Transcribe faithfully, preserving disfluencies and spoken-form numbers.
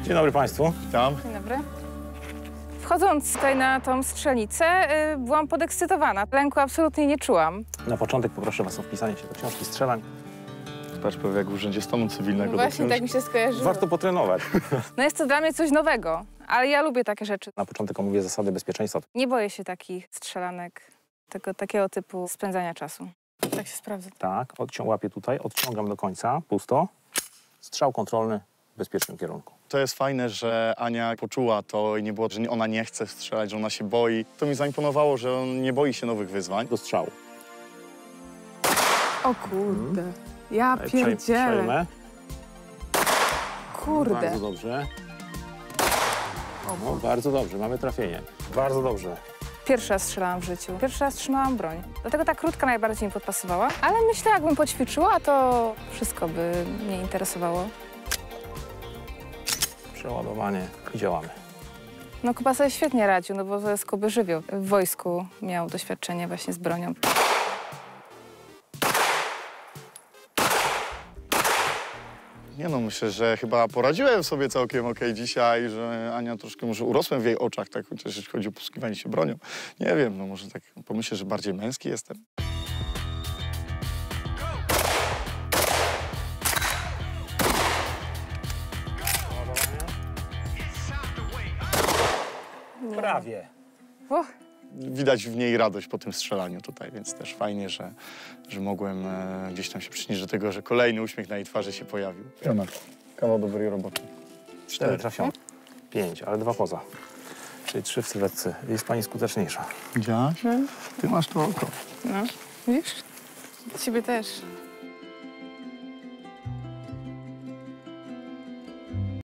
Dzień dobry Państwu. Witam. Dzień dobry. Wchodząc tutaj na tą strzelnicę, yy, byłam podekscytowana. Lęku absolutnie nie czułam. Na początek poproszę Was o wpisanie się do książki strzelań. Patrz, prawie jak w Urzędzie Stanu Cywilnego. No właśnie tak mi się skojarzyło. Warto potrenować. No jest to dla mnie coś nowego, ale ja lubię takie rzeczy. Na początek omówię zasady bezpieczeństwa. Nie boję się takich strzelanek, tego takiego typu spędzania czasu. Tak się sprawdza. Tak, odcią łapię tutaj, odciągam do końca, pusto. Strzał kontrolny w bezpiecznym kierunku. To jest fajne, że Ania poczuła to i nie było, że ona nie chce strzelać, że ona się boi. To mi zaimponowało, że on nie boi się nowych wyzwań. Do strzału. O kurde, ja Tutaj pierdzielę. przejmę. Kurde. Bardzo dobrze. No, bardzo dobrze, mamy trafienie. Bardzo dobrze. Pierwszy raz strzelałam w życiu. Pierwszy raz trzymałam broń. Dlatego ta krótka najbardziej mi podpasowała. Ale myślę, jakbym poćwiczyła, to wszystko by mnie interesowało. Przeładowanie i działamy. No Kuba sobie świetnie radził, no bo to jest Kuby żywioł. W wojsku miał doświadczenie właśnie z bronią. Nie no, myślę, że chyba poradziłem sobie całkiem okej dzisiaj, że Ania troszkę może urosłem w jej oczach, tak chociaż jeśli chodzi o posługiwanie się bronią. Nie wiem, no może tak pomyślę, że bardziej męski jestem. Prawie. Uch. Widać w niej radość po tym strzelaniu tutaj, więc też fajnie, że, że mogłem e, gdzieś tam się przyczynić do tego, że kolejny uśmiech na jej twarzy się pojawił. Jona, kawał dobrej roboty. Cztery trafione. Pięć, ale dwa poza. Czyli trzy w sylwetce. Jest Pani skuteczniejsza. Widziałaś? Ty masz to oko. No, widzisz? Ciebie też.